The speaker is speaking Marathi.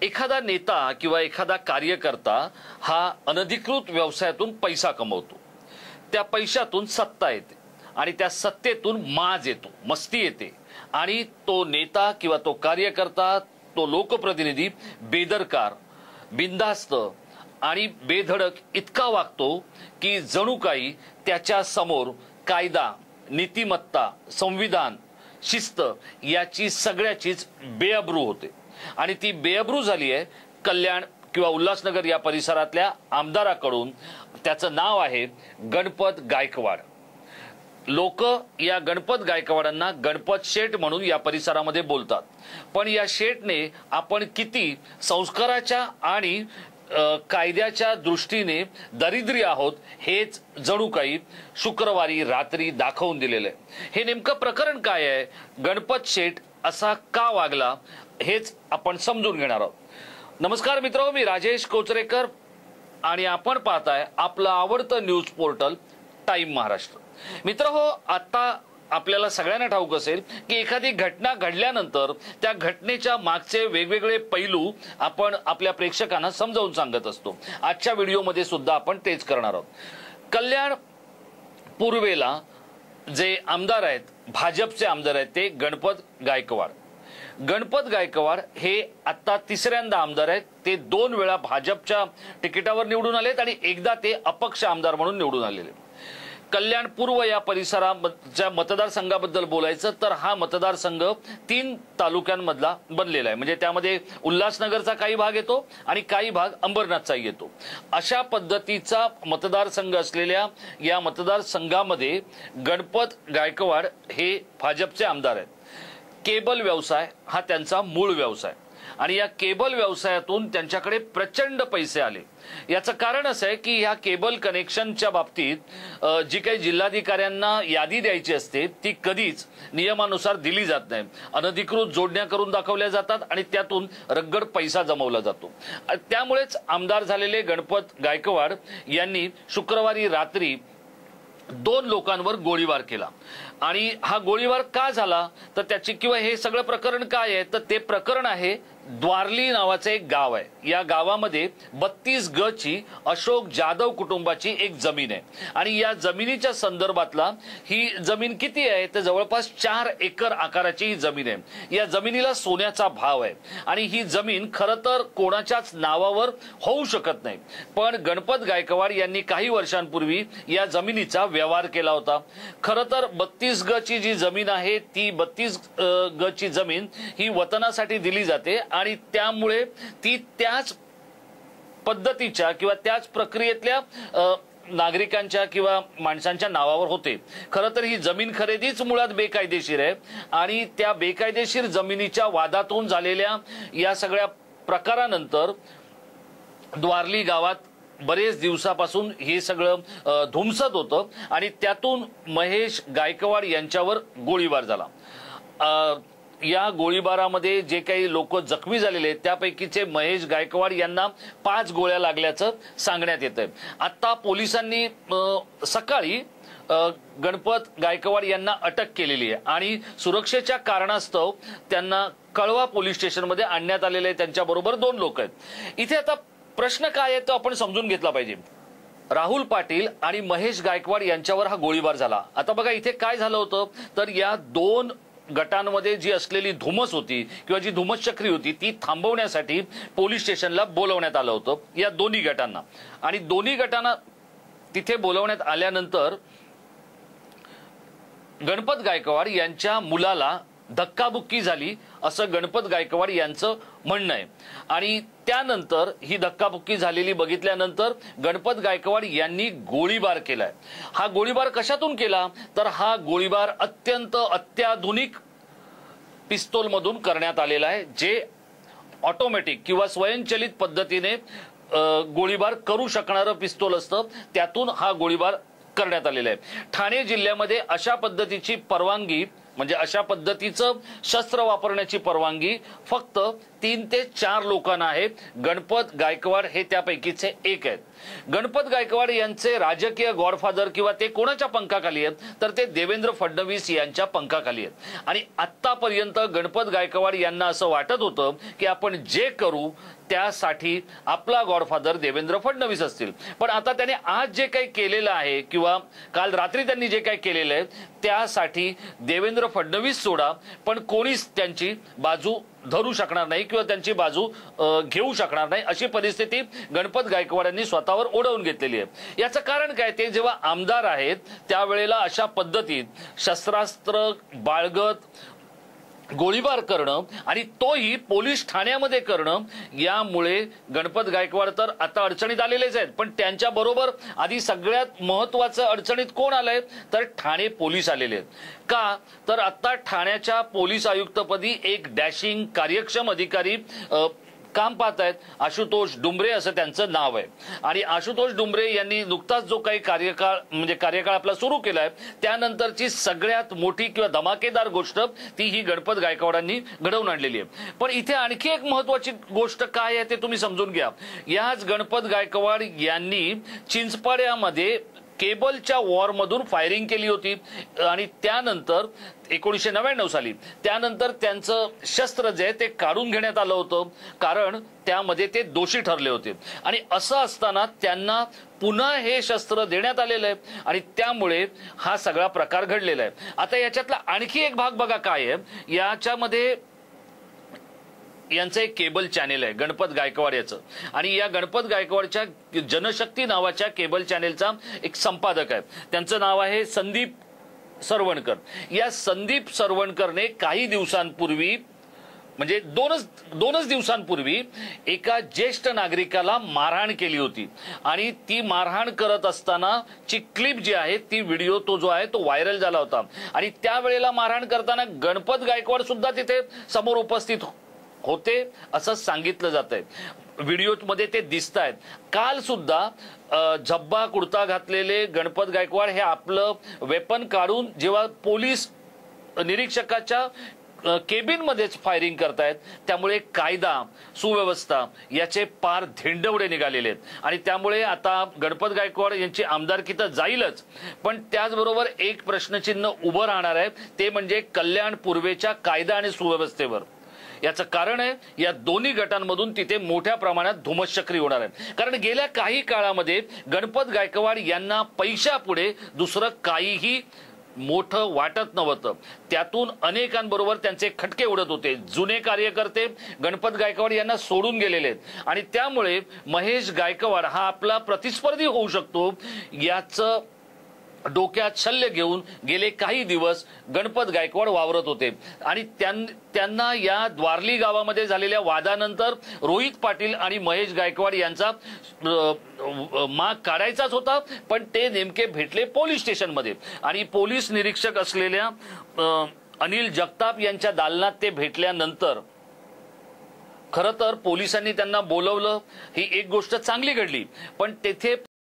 एखादा नेता किंवा एखादा कार्यकर्ता हा अनधिकृत व्यवसायातून पैसा कमवतो। त्या पैशातून सत्ता येते आणि त्या सत्तेतून माज येतो, मस्ती येते आणि तो नेता किंवा तो कार्यकर्ता, तो लोकप्रतिनिधी बेदरकार, बिनधास्त आणि बेधडक इतका वागतो की जणू काही त्याच्या समोर कायदा, नीतिमत्ता, संविधान, शिस्त याची सगळ्याचीच बेअब्रू होते। आणि ती बेअब्रू झाली आहे कल्याण किंवा उल्हासनगर या परिसरातल्या आमदाराकडून। त्याचं नाव आहे गणपत गायकवाड। लोक या गणपत गायकवाडांना गणपत शेठ म्हणून या परिसरामध्ये बोलतात, पण या शेठने आपण किती संस्काराच्या आणि कायद्याच्या दृष्टीने दरिद्री आहोत हेच जणू काही शुक्रवारी रात्री दाखवून दिलेलं आहे। हे नेमकं प्रकरण काय आहे, गणपत शेठ असा का वागला हेच आपण समजून घेणार आहोत। नमस्कार मित्रांनो, मी राजेश कोचरेकर आणि आपण पाहताय आपलं आवडतं न्यूज पोर्टल टाइम महाराष्ट्र। मित्रहो, आता आपल्याला सगळ्यांना ठाऊक असेल की एखादी घटना घडल्यानंतर त्या घटनेच्या मागचे वेगवेगळे पैलू आपण आपल्या प्रेक्षकांना समजावून सांगत असतो। आजच्या व्हिडिओमध्ये सुद्धा आपण तेच करणार आहोत। कल्याण पूर्वेला जे आमदार आहेत, भाजपचे आमदार आहेत, ते गणपत गायकवाड। गणपत गायकवाड हे आता तिसऱ्यांदा आमदार आहेत। ते 2 वेळा भाजपच्या तिकिटावर निवडून आलेत आणि एकदा ते अपक्ष आमदार म्हणून निवडून आलेले। कल्याण पूर्व या परिसराच्या मतदारसंघाबद्दल बोलायचं तर हा मतदारसंघ 3 तालुक्यांमधला बनलेला आहे। म्हणजे त्यामध्ये उल्हासनगरचा काही भाग येतो आणि काही भाग अंबरनाथचाही येतो। अशा पद्धतीचा मतदारसंघ असलेल्या या मतदारसंघामध्ये गणपत गायकवाड हे भाजपचे आमदार आहेत। केबल व्यवसाय हा त्यांचा मूळ व्यवसाय आणि या केबल व्यवसायातून त्यांच्याकडे प्रचंड पैसे आले। याचं कारण असं आहे की ह्या केबल कनेक्शनच्या बाबतीत जी काही जिल्हाधिकाऱ्यांना यादी द्यायची असते ती कधीच नियमानुसार दिली जात नाही। अनधिकृत जोडण्या करून दाखवल्या जातात आणि त्यातून रगड पैसा जमवला जातो। त्यामुळेच आमदार झालेले गणपत गायकवाड यांनी शुक्रवारी रात्री 2 लोकांवर गोळीबार केला। आणि हा गोळीबार का झाला तर त्याची किंवा हे सगळं प्रकरण काय आहे तर ते प्रकरण आहे द्वारली नावाचे एक गाव आहे। या गावामध्ये 32 ग ची अशोक जाधव कुटुंबाची एक जमीन आहे आणि या जमिनीच्या संदर्भातला ही जमीन किती आहे तर जवळपास 4 एकर आकाराची ही जमीन आहे। या जमिनीला सोन्याचा भाव आहे आणि ही जमीन खरं तर कोणाच्याच नावावर होऊ शकत नाही, पण गणपत गायकवाड यांनी काही वर्षांपूर्वी या जमिनीचा व्यवहार केला होता। खरं तर 32 ग ची जी जमीन आहे ती 32 ग ची जमीन ही वतनासाठी दिली जाते आणि त्यामुळे ती त्याच पद्धतीच्या किंवा त्याच प्रक्रियेतल्या नागरिकांच्या किंवा माणसांच्या नावावर होते। खरं तर ही जमीन खरेदीच मुळात बेकायदेशीर आहे आणि त्या बेकायदेशीर जमिनीच्या वादातून झालेल्या या सगळ्या प्रकारानंतर द्वारली गावात बरेच दिवसापासून हे सगळं धुमसत होतं आणि त्यातून महेश गायकवाड यांच्यावर गोळीबार झाला। या गोळीबारामध्ये जे काही लोक जखमी झालेले त्यापैकीचे महेश गायकवाड यांना 5 गोळ्या लागल्याचं सांगण्यात येतंय। आता पोलिसांनी सकाळी गणपत गायकवाड यांना अटक केलेली आहे आणि सुरक्षेच्या कारणास्तव त्यांना कळवा पोलीस स्टेशनमध्ये आणण्यात आलेले आहे। त्यांच्याबरोबर 2 लोक आहेत। इथे आता प्रश्न काय आहे तो आपण समजून घेतला पाहिजे। राहुल पाटील आणि महेश गायकवाड यांच्यावर हा गोळीबार झाला। आता बघा इथे काय झालं होतं तर या 2 गटांमध्ये जी असलेली धुमस होती किंवा जी धुमस चक्री होती ती थांबवण्यासाठी पोलीस स्टेशनला बोलवण्यात आलं होतं या दोन्ही गटांना। आणि दोन्ही गटांना तिथे बोलवण्यात आल्यानंतर गणपत गायकवाड यांच्या मुलाला धक्काबुक्की झाली असं गणपत गायकवाड यांचं म्हणणं आहे। आणि त्यानंतर ही धक्काबुक्की झालेली बघितल्यानंतर गणपत गायकवाड यांनी गोळीबार केलाय। हा गोळीबार कशातून केला तर हा गोळीबार अत्यंत अत्याधुनिक पिस्तूल मधून करण्यात आलेला आहे, जे ऑटोमॅटिक किंवा स्वयंचलित पद्धतीने गोळीबार करू शकणारं पिस्तूल असतं, त्यातून हा गोळीबार करण्यात आलेला आहे। ठाणे जिल्ह्यामध्ये अशा पद्धतीची परवानगी म्हणजे अशा पद्धतीचं शस्त्र वापरण्याची परवानगी फक्त 3 ते 4 लोकांना आहे। गणपत गायकवाड हे त्यापैकीचे एक आहेत। गणपत गायकवाड यांचे राजकीय गॉडफादर किंवा ते कोणाच्या पंखाखाली आहेत तर ते देवेंद्र फडणवीस यांच्या पंखाखाली आहेत। आणि आतापर्यंत गणपत गायकवाड यांना असं वाटत होतं की आपण जे करू त्यासाठी आपला गॉडफादर देवेंद्र फडणवीस असतील, पण आता त्याने आज जे काही केलेलं आहे किंवा काल रात्री त्यांनी जे काही केलेलं आहे त्यासाठी देवेंद्र फडणवीस सोडा पण कोणीच त्यांची बाजू धरू शकणार नाही किंवा त्यांची बाजू घेऊ शकणार नाही अशी परिस्थिती गणपत गायकवाडांनी स्वतःवर ओढवून घेतलेली आहे। याचं कारण काय, ते जेव्हा आमदार आहेत त्यावेळेला अशा पद्धतीत शस्त्रास्त्र बाळगत गोळीबार करणं आणि तोही पोलीस ठाण्यामध्ये करणं, यामुळे गणपत गायकवाड तर आता अडचणीत आलेलेच आहेत, पण त्यांच्या बरोबर आधी सगळ्यात महत्त्वाचं अडचणीत कोण आलंय तर ठाणे पोलीस आलेले आहेत। का तर आता ठाण्याच्या पोलीस आयुक्तपदी एक डॅशिंग कार्यक्षम अधिकारी काम पाहत आहेत। आशुतोष डुंबरे असं त्यांचं नाव आहे आणि आशुतोष डुंबरे यांनी नुकताच जो काही कार्यकाळ आपला सुरू केलाय त्यानंतरची सगळ्यात मोठी किंवा धमाकेदार गोष्ट ती ही गणपत गायकवाडांनी घडवून आणलेली आहे। पण इथे आणखी एक महत्त्वाची गोष्ट काय आहे ते तुम्ही समजून घ्या। याच गणपत गायकवाड यांनी चिंचपाड्यामध्ये केबलच्या वॉरमधून फायरिंग केली होती आणि त्यानंतर 1999 साली त्यानंतर त्यांचं शस्त्र जे आहे ते काढून घेण्यात आलं होतं कारण त्यामध्ये ते दोषी ठरले होते आणि असं असताना त्यांना पुन्हा हे शस्त्र देण्यात आलेलं आहे आणि त्यामुळे हा सगळा प्रकार घडलेला आहे। आता याच्यातला आणखी एक भाग बघा काय आहे, याच्यामध्ये यांचं एक केबल चॅनेल आहे गणपत गायकवाड याचं आणि या गणपत गायकवाडच्या जनशक्ती नावाच्या केबल चॅनेलचा एक संपादक आहे, त्यांचं नाव आहे संदीप सरवणकर। या संदीप सरवणकरने काही दिवसांपूर्वी म्हणजे दोनच दिवसांपूर्वी एका ज्येष्ठ नागरिकाला मारहाण केली होती आणि ती मारहाण करत असताना ची क्लिप जी आहे ती व्हिडिओ तो जो आहे तो व्हायरल झाला होता आणि त्यावेळेला मारहाण करताना गणपत गायकवाड सुद्धा तिथे समोर उपस्थित होते असं सांगितलं जातंय। व्हिडिओमध्ये ते दिसत आहेत। काल सुद्धा झब्बा कुर्ता घातलेले गणपत गायकवाड हे आपलं वेपन काढून जेव्हा पोलीस निरीक्षकाच्या केबिन मध्येच फायरिंग करतायत, त्यामुळे कायदा सुव्यवस्था याचे पार धेंडवडे निघालेले आहेत आणि त्यामुळे आता गणपत गायकवाड यांची आमदारकी तर जाईलच पण त्याचबरोबर एक प्रश्नचिन्ह उभं राहणार आहे, ते म्हणजे कल्याण पूर्वेच्या कायदा आणि सुव्यवस्थेवर। याचं कारण आहे या दोन्ही गटांमधून तिथे मोठ्या प्रमाणात धुमश्चक्री होणार आहे कारण गेल्या काही काळामध्ये गणपत गायकवाड यांना पैशापुढे दुसरं काहीही मोठं वाटत नव्हतं। त्यातून अनेकांबरोबर त्यांचे खटके उडत होते। जुने कार्यकर्ते गणपत गायकवाड यांना सोडून गेलेले आहेत आणि त्यामुळे महेश गायकवाड हा आपला प्रतिस्पर्धी होऊ शकतो याचं डोक्यात शल्य घेऊन गेले काही दिवस गणपत गायकवाड वावरत होते आणि त्यांना या द्वारली गावामध्ये झालेल्या वादानंतर रोहित पाटील आणि महेश गायकवाड यांचा माग काढायचाच होता, पण ते नेमके भेटले पोलीस स्टेशनमध्ये आणि पोलीस निरीक्षक असलेल्या अनिल जगताप यांच्या दालनात ते भेटल्यानंतर खरं तर पोलिसांनी त्यांना बोलवलं, ही एक गोष्ट चांगली घडली, पण तेथे